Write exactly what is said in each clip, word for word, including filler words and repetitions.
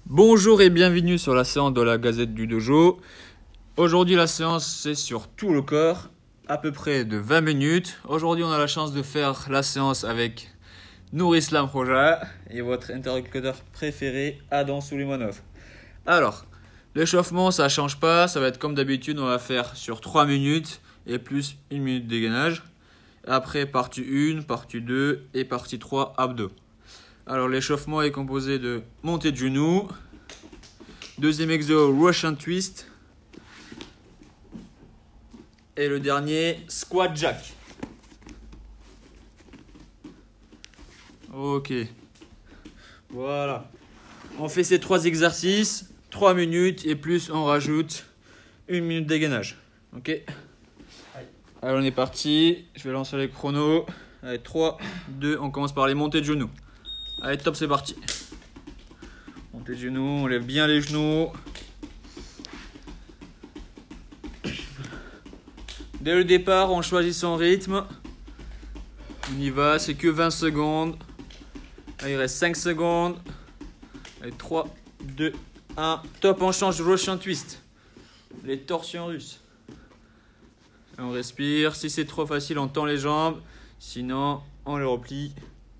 Bonjour et bienvenue sur la séance de la Gazette du Dojo. Aujourd'hui la séance c'est sur tout le corps, à peu près de vingt minutes. Aujourd'hui on a la chance de faire la séance avec Nourislam Khoja et votre interlocuteur préféré Adam Soulimanov. Alors, l'échauffement ça change pas, ça va être comme d'habitude, on va faire sur trois minutes et plus une minute de dégainage. Après partie un, partie deux et partie trois abdos. Alors l'échauffement est composé de montée de genoux, deuxième exo Russian twist et le dernier squat jack. Ok, voilà. On fait ces trois exercices, trois minutes et plus on rajoute une minute de dégainage. Ok. Alors on est parti, je vais lancer les chronos. Allez, trois, deux, on commence par les montées de genoux. Allez, top, c'est parti. Montée de genoux, on lève bien les genoux. Dès le départ, on choisit son rythme. On y va, c'est que vingt secondes. Allez, il reste cinq secondes. Allez, trois, deux, un. Top, on change Russian twist. Les torsions russes. Et on respire. Si c'est trop facile, on tend les jambes. Sinon, on les replie.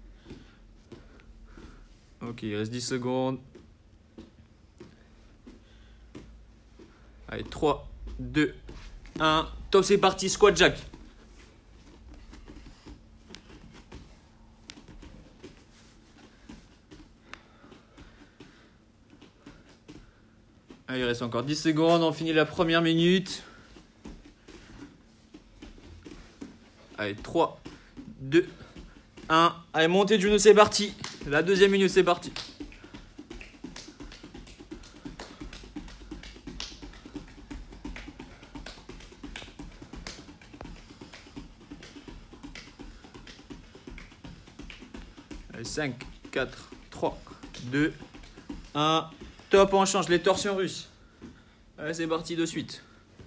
Ok, il reste dix secondes. Allez, trois, deux, un. Top, c'est parti, squat jack. Allez, il reste encore dix secondes, on finit la première minute. Allez, trois, deux, un. Allez, montée de genoux, c'est parti. La deuxième minute, c'est parti. Allez, cinq, quatre, trois, deux, un. Top, on change les torsions russes. Allez, c'est parti de suite.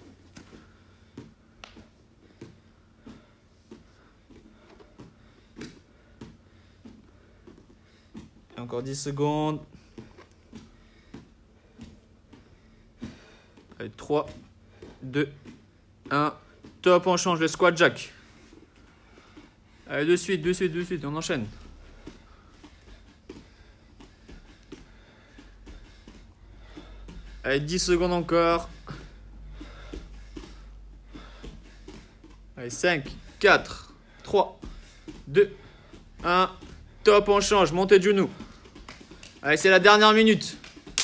Et encore dix secondes. Allez, trois, deux, un. Top, on change le squat jack. Allez, de suite, de suite, de suite, on enchaîne. Allez, dix secondes encore. Allez, cinq, quatre, trois, deux, un. Top, on change, montée de genoux. Allez, c'est la dernière minute.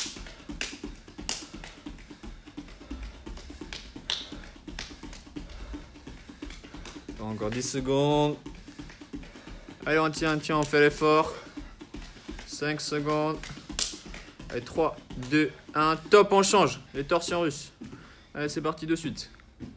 Encore dix secondes. Allez, on tient, on tient, on fait l'effort. cinq secondes. Allez, trois, deux, un. Top, on change. Les torsions russes. Allez, c'est parti de suite.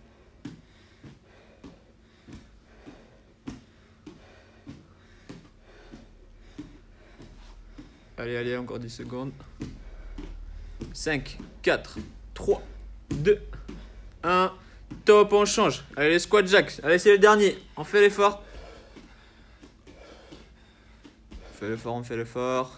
Allez, allez, encore dix secondes. cinq, quatre, trois, deux, un. Top, on change. Allez, les squat jacks. Allez, c'est le dernier. On fait l'effort. On fait l'effort, on fait l'effort.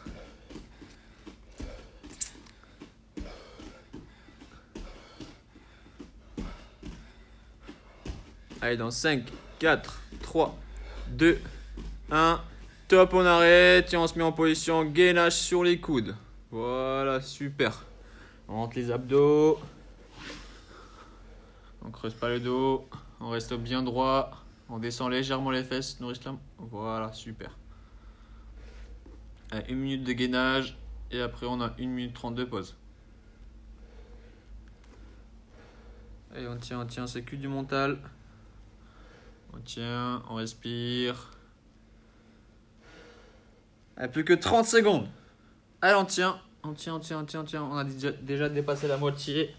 Allez, dans cinq, quatre, trois, deux, un. Top, on arrête et on se met en position gainage sur les coudes. Voilà, super. On rentre les abdos. On creuse pas le dos. On reste bien droit. On descend légèrement les fesses. Nourislam. Voilà, super. Allez, une minute de gainage. Et après, on a une minute trente de pause. Allez, on tient, on tient. C'est que du mental. On tient, on respire. Allez, plus que trente secondes. Allez, on tient. On tient, on tient, on tient, on tient. On a déjà, déjà dépassé la moitié.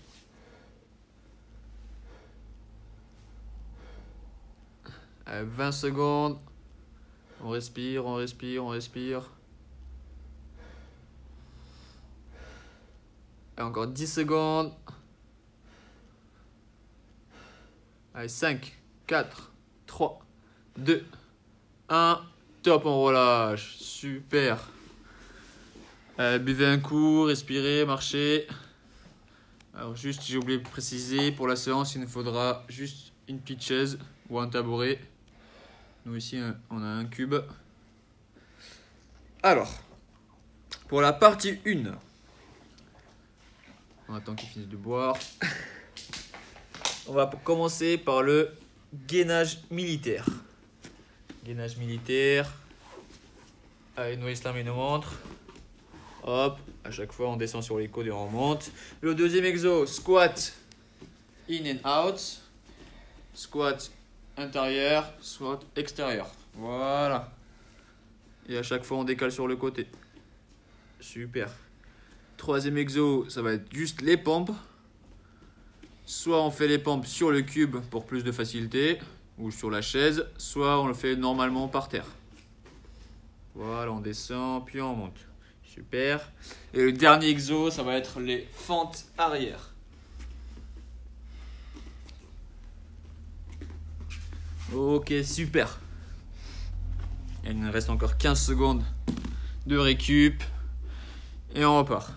Allez, vingt secondes. On respire, on respire, on respire. Et encore dix secondes. Allez, cinq, quatre, trois, deux, un. Top, on relâche. Super. Euh, buvez un coup, respirez, marchez. Alors juste, j'ai oublié de préciser, pour la séance, il nous faudra juste une petite chaise ou un tabouret. Nous ici, on a un cube. Alors, pour la partie un, on attend qu'il finisse de boire. On va commencer par le gainage militaire. Gainage militaire. Allez, nous islam et nos montres. Hop, à chaque fois on descend sur les coudes et on remonte. Le deuxième exo, squat in and out. Squat intérieur, squat extérieur. Voilà. Et à chaque fois on décale sur le côté. Super. Troisième exo, ça va être juste les pompes. Soit on fait les pompes sur le cube pour plus de facilité, ou sur la chaise, soit on le fait normalement par terre. Voilà, on descend, puis on monte. Super. Et le dernier exo, ça va être les fentes arrière. Ok, super. Il nous reste encore quinze secondes de récup. Et on repart.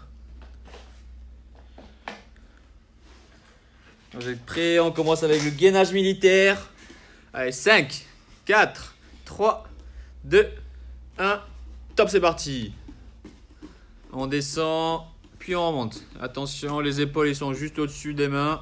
Vous êtes prêts? On commence avec le gainage militaire. Allez, cinq, quatre, trois, deux, un. Top, c'est parti. On descend, puis on remonte. Attention, les épaules ils sont juste au-dessus des mains.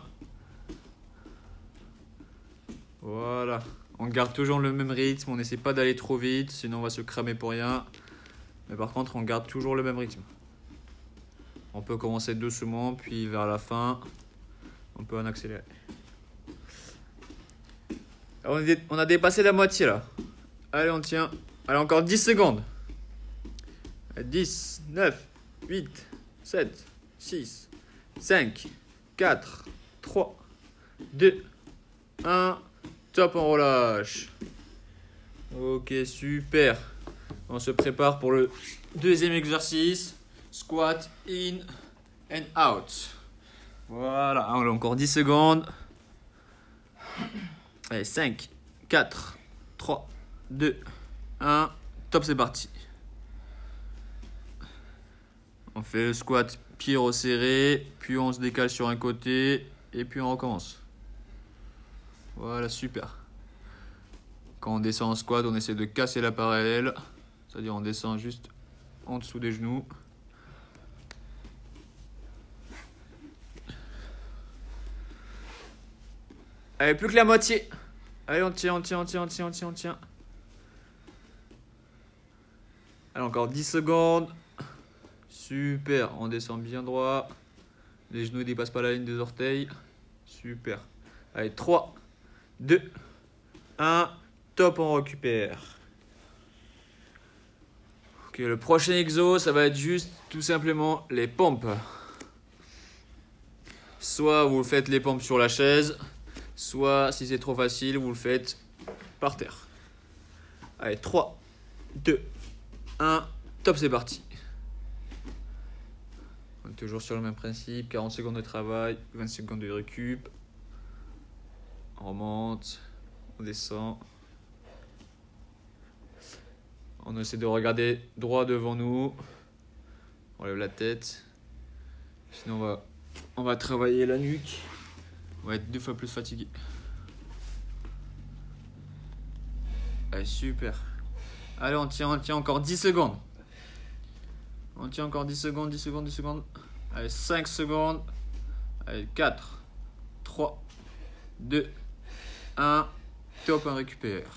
Voilà. On garde toujours le même rythme. On n'essaie pas d'aller trop vite, sinon on va se cramer pour rien. Mais par contre, on garde toujours le même rythme. On peut commencer doucement, puis vers la fin, on peut en accélérer. Alors, on a dépassé la moitié là. Allez, on tient. Allez, encore dix secondes. dix, neuf, huit, sept, six, cinq, quatre, trois, deux, un. Top, on relâche. Ok, super. On se prépare pour le deuxième exercice. Squat in and out. Voilà, on a encore dix secondes. Allez, cinq, quatre, trois, deux, un. Top, c'est parti. On fait le squat pied resserré, puis on se décale sur un côté, et puis on recommence. Voilà, super. Quand on descend en squat, on essaie de casser la parallèle, c'est-à-dire on descend juste en dessous des genoux. Allez, plus que la moitié. Allez, on tient, on tient, on tient, on tient, on tient, on tient. Allez, encore dix secondes. Super, on descend bien droit. Les genoux ne dépassent pas la ligne des orteils. Super. Allez, trois, deux, un. Top, on récupère. Ok, le prochain exo, ça va être juste tout simplement les pompes. Soit vous faites les pompes sur la chaise, soit si c'est trop facile, vous le faites par terre. Allez, trois, deux, un. Top, c'est parti. On est toujours sur le même principe, quarante secondes de travail, vingt secondes de récup. On remonte, on descend. On essaie de regarder droit devant nous. On lève la tête. Sinon on va, on va travailler la nuque. On va être deux fois plus fatigué. Allez, super. Allez, on tient, on tient encore dix secondes. On tient encore dix secondes, dix secondes, dix secondes. Allez, cinq secondes. Allez, quatre, trois, deux, un. Top, on récupère.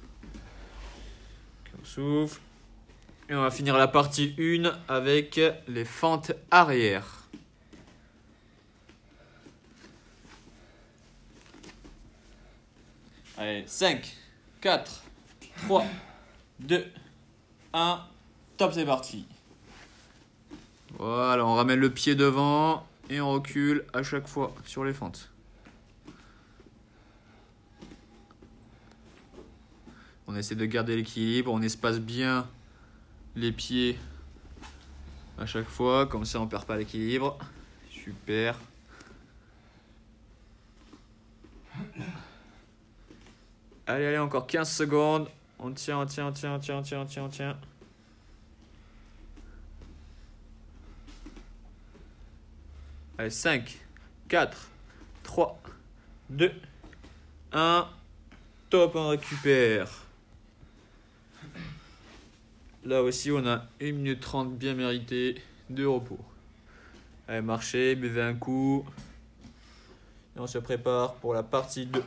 On souffle. Et on va finir la partie un avec les fentes arrière. Allez, cinq, quatre, trois, deux, un. Top, c'est parti. Voilà, on ramène le pied devant et on recule à chaque fois sur les fentes. On essaie de garder l'équilibre, on espace bien les pieds à chaque fois, comme ça on perd pas l'équilibre. Super. Allez, allez, encore quinze secondes. On tient, on tient, on tient, on tient, on tient, on tient, on tient. Allez, cinq, quatre, trois, deux, un. Top, on récupère. Là aussi, on a une minute trente bien méritée de repos. Allez, marchez, buvez un coup. Et on se prépare pour la partie deux.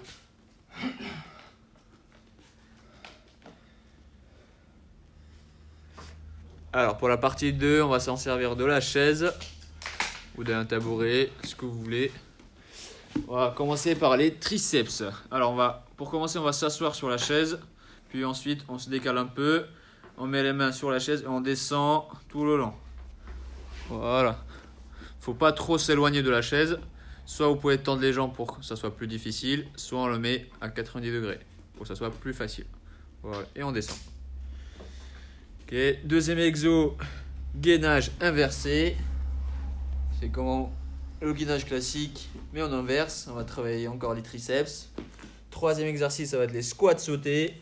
Alors, pour la partie deux, on va s'en servir de la chaise ou d'un tabouret, ce que vous voulez. On va commencer par les triceps. Alors, on va, pour commencer, on va s'asseoir sur la chaise. Puis ensuite, on se décale un peu. On met les mains sur la chaise et on descend tout le long. Voilà. Faut pas trop s'éloigner de la chaise. Soit vous pouvez tendre les jambes pour que ça soit plus difficile, soit on le met à quatre-vingt-dix degrés pour que ça soit plus facile. Voilà. Et on descend. Ok. Deuxième exo, gainage inversé. C'est comme le gainage classique, mais on inverse. On va travailler encore les triceps. Troisième exercice, ça va être les squats sautés.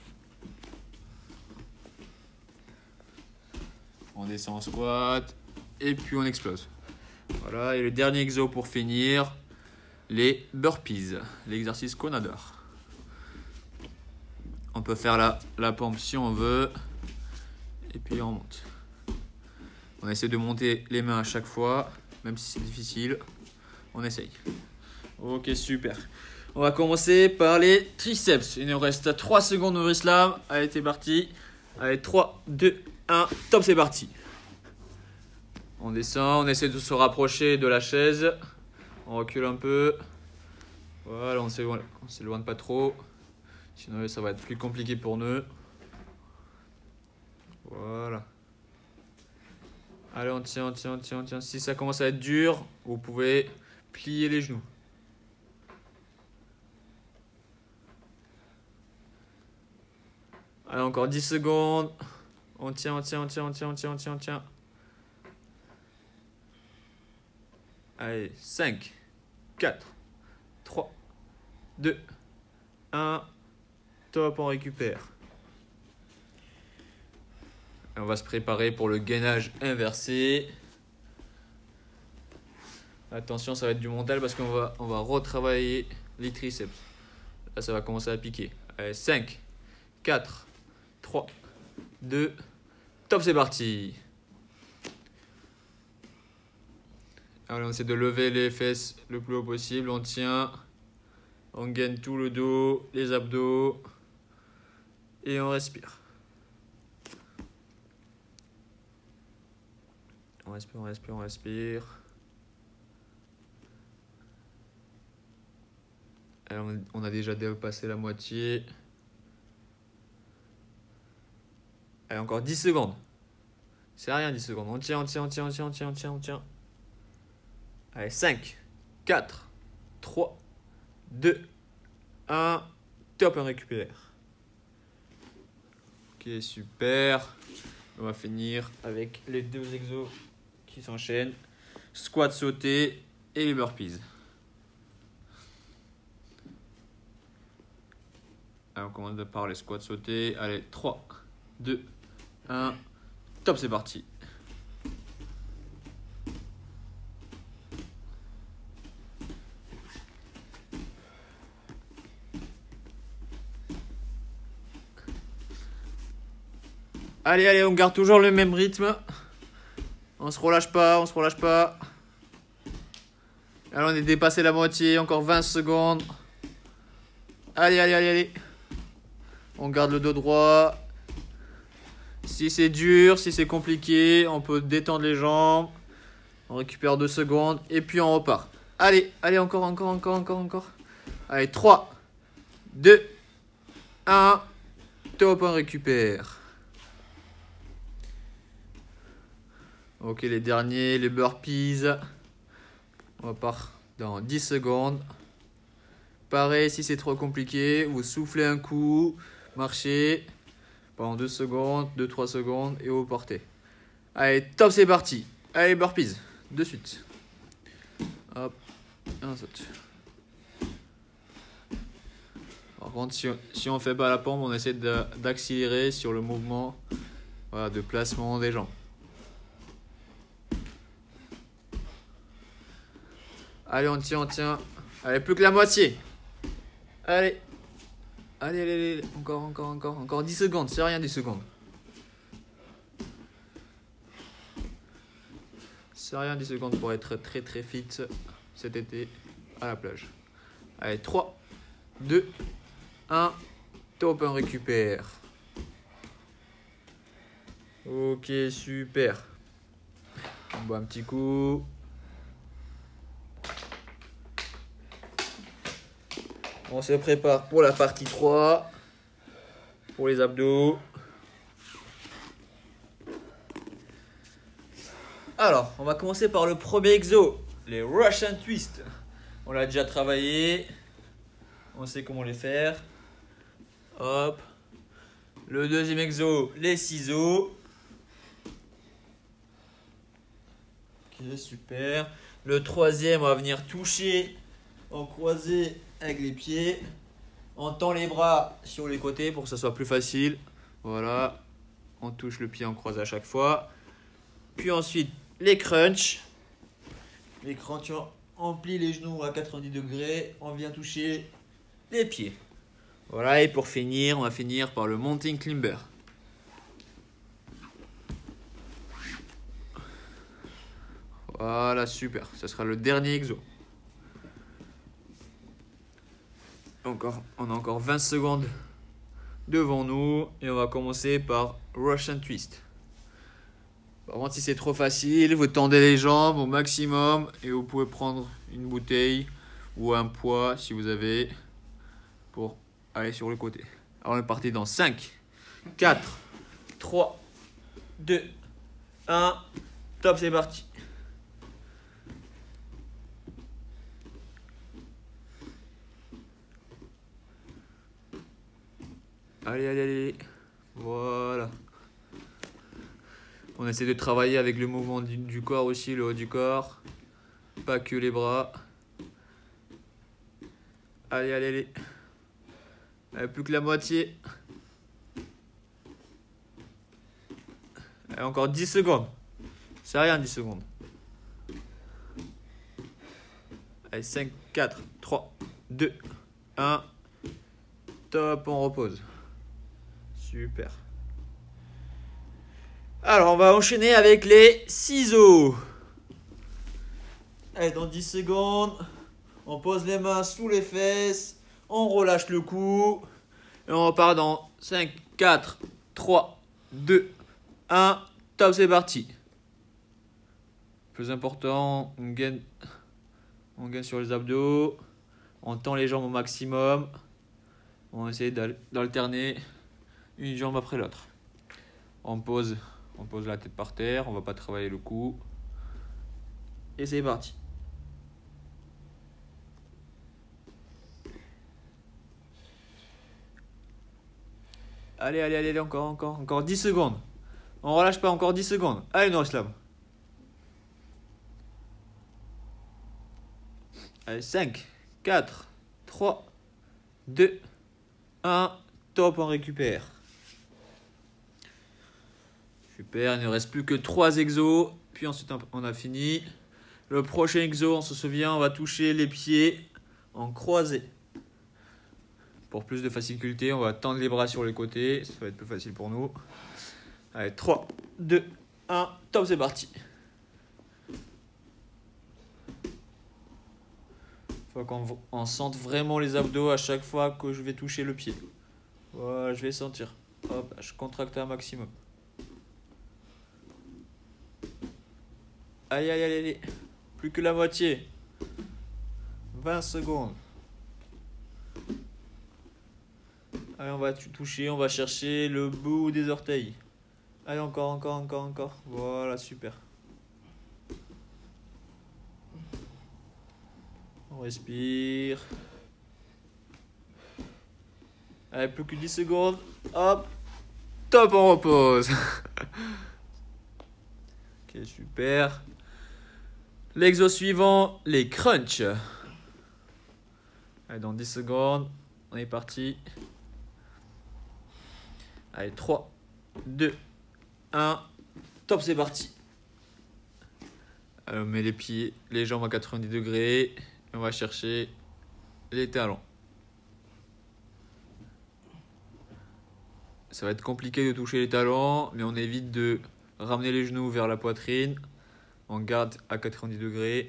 On descend en squat et puis on explose. Voilà, et le dernier exo pour finir, les burpees, l'exercice qu'on adore. On peut faire la, la pompe si on veut et puis on monte. On essaie de monter les mains à chaque fois, même si c'est difficile, on essaye. Ok, super. On va commencer par les triceps. Il nous reste trois secondes au slam. Allez, c'est parti. Allez, trois, deux, un, top, c'est parti. On descend, on essaie de se rapprocher de la chaise. On recule un peu. Voilà, on s'éloigne, on s'éloigne pas trop. Sinon, ça va être plus compliqué pour nous. Voilà. Allez, on tient, on tient, on tient, on tient. Si ça commence à être dur, vous pouvez plier les genoux. Allez, encore dix secondes. On tient, on tient, on tient, on tient, on tient, on tient, on tient. Allez, cinq, quatre, trois, deux, un. Top, on récupère. Et on va se préparer pour le gainage inversé. Attention, ça va être du mental parce qu'on va, on va retravailler les triceps. Là, ça va commencer à piquer. Allez, cinq, quatre, trois, deux, top, c'est parti. Alors, on essaie de lever les fesses le plus haut possible. On tient. On gaine tout le dos, les abdos. Et on respire. On respire, on respire, on respire. Alors, on a déjà dépassé la moitié. Allez, encore dix secondes. C'est rien, dix secondes. On tient, on tient, on tient, on tient, on tient, on tient, on tient. Allez, cinq, quatre, trois, deux, un. Top, on récupère. Ok, super. On va finir avec les deux exos qui s'enchaînent. Squat sauté et les burpees. Alors, on commence par les squats sautés. Allez, trois, deux, un. Top, c'est parti. Allez, allez, on garde toujours le même rythme. On se relâche pas, on se relâche pas. Alors, on est dépassé la moitié, encore vingt secondes. Allez, allez, allez, allez. On garde le dos droit. Si c'est dur, si c'est compliqué, on peut détendre les jambes. On récupère deux secondes et puis on repart. Allez, allez, encore, encore, encore, encore, encore. Allez, trois, deux, un. Top, on récupère. Ok, les derniers, les burpees. On repart dans dix secondes. Pareil, si c'est trop compliqué, vous soufflez un coup, marchez pendant deux secondes, deux trois secondes et vous partez. Allez, top, c'est parti. Allez, burpees, de suite. Hop, et on saute. Par contre, si on, si on fait pas la pompe, on essaie d'accélérer sur le mouvement, voilà, de placement des jambes. Allez, on tient, on tient. Allez, plus que la moitié. Allez. Allez, allez, allez. Encore, encore, encore. Encore dix secondes. C'est rien, dix secondes. C'est rien, dix secondes pour être très, très fit cet été à la plage. Allez, trois, deux, un. Top, on récupère. Ok, super. On boit un petit coup. On se prépare pour la partie trois. Pour les abdos. Alors, on va commencer par le premier exo. Les Russian Twist. On l'a déjà travaillé. On sait comment les faire. Hop. Le deuxième exo, les ciseaux. Ok, super. Le troisième, on va venir toucher en croisé avec les pieds. On tend les bras sur les côtés pour que ça soit plus facile. Voilà. On touche le pied en croisé à chaque fois. Puis ensuite, les crunchs. Les crunchs, on plie les genoux à quatre-vingt-dix degrés. On vient toucher les pieds. Voilà, et pour finir, on va finir par le mountain climber. Voilà, super. Ce sera le dernier exo. Encore, on a encore vingt secondes devant nous et on va commencer par Russian Twist. Par contre, si c'est trop facile, vous tendez les jambes au maximum et vous pouvez prendre une bouteille ou un poids si vous avez pour aller sur le côté. Alors on est parti dans cinq, quatre, trois, deux, un. Top, c'est parti. Allez, allez, allez. Voilà. On essaie de travailler avec le mouvement du, du corps aussi, le haut du corps. Pas que les bras. Allez, allez, allez. Allez, plus que la moitié. Allez, encore dix secondes. C'est rien, dix secondes. Allez, cinq, quatre, trois, deux, un. Top, on repose. Super. Alors, on va enchaîner avec les ciseaux. Allez, dans dix secondes, on pose les mains sous les fesses, on relâche le cou, et on repart dans cinq, quatre, trois, deux, un. Top, c'est parti. Plus important, on gagne, on gagne sur les abdos, on tend les jambes au maximum, on essaie d'alterner une jambe après l'autre. On pose, on pose la tête par terre, on va pas travailler le cou. Et c'est parti. Allez, allez, allez, encore, encore, encore dix secondes. On relâche pas, encore dix secondes. Allez, Norislam. Allez, cinq, quatre, trois, deux, un. Top, on récupère. Super, il ne reste plus que trois exos. Puis ensuite, on a fini. Le prochain exo, on se souvient, on va toucher les pieds en croisé. Pour plus de facilité, on va tendre les bras sur les côtés. Ça va être plus facile pour nous. Allez, trois, deux, un. Top, c'est parti. Il faut qu'on on sente vraiment les abdos à chaque fois que je vais toucher le pied. Voilà, je vais sentir. Hop, je contracte un maximum. Allez, allez, allez, allez. Plus que la moitié. vingt secondes. Allez, on va toucher, on va chercher le bout des orteils. Allez, encore, encore, encore, encore. Voilà, super. On respire. Allez, plus que dix secondes. Hop. Top, on repose. Ok, super. L'exo suivant, les crunchs. Allez, dans dix secondes, on est parti. Allez, trois, deux, un. Top, c'est parti. Alors, on met les pieds, les jambes à quatre-vingt-dix degrés. Et on va chercher les talons. Ça va être compliqué de toucher les talons, mais on évite de ramener les genoux vers la poitrine. On garde à quatre-vingt-dix degrés.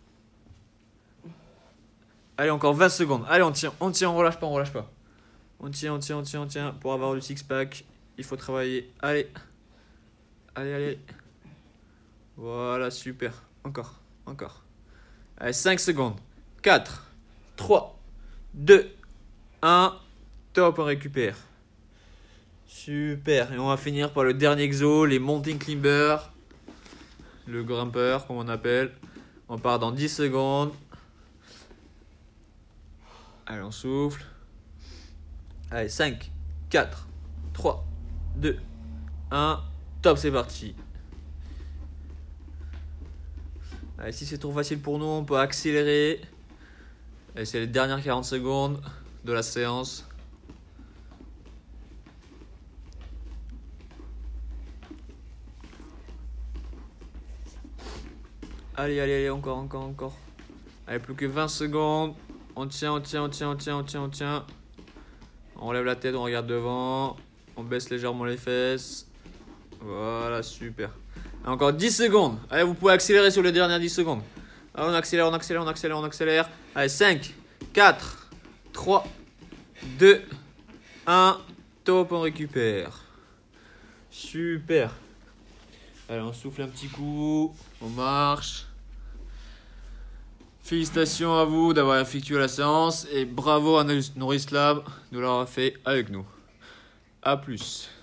Allez, encore vingt secondes. Allez, on tient, on tient, on relâche pas, on relâche pas. On tient, on tient, on tient, on tient. Pour avoir le six-pack, il faut travailler. Allez. Allez, allez. Voilà, super. Encore, encore. Allez, cinq secondes. quatre, trois, deux, un. Top, on récupère. Super. Et on va finir par le dernier exo, les mountain climbers. Le grimpeur, comme on appelle. On part dans dix secondes. Allez, on souffle. Allez, cinq, quatre, trois, deux, un. Top, c'est parti. Allez, si c'est trop facile pour nous, on peut accélérer. Allez, c'est les dernières quarante secondes de la séance. Allez, allez, allez, encore, encore, encore. Allez, plus que vingt secondes. On tient, on tient, on tient, on tient, on tient, on tient. On lève la tête, on regarde devant. On baisse légèrement les fesses. Voilà, super. Et encore dix secondes. Allez, vous pouvez accélérer sur les dernières dix secondes. Allez, on accélère, on accélère, on accélère, on accélère. Allez, cinq, quatre, trois, deux, un. Top, on récupère. Super. Allez, on souffle un petit coup. On marche. Félicitations à vous d'avoir effectué la séance et bravo à Nourislab de l'avoir fait avec nous. A plus.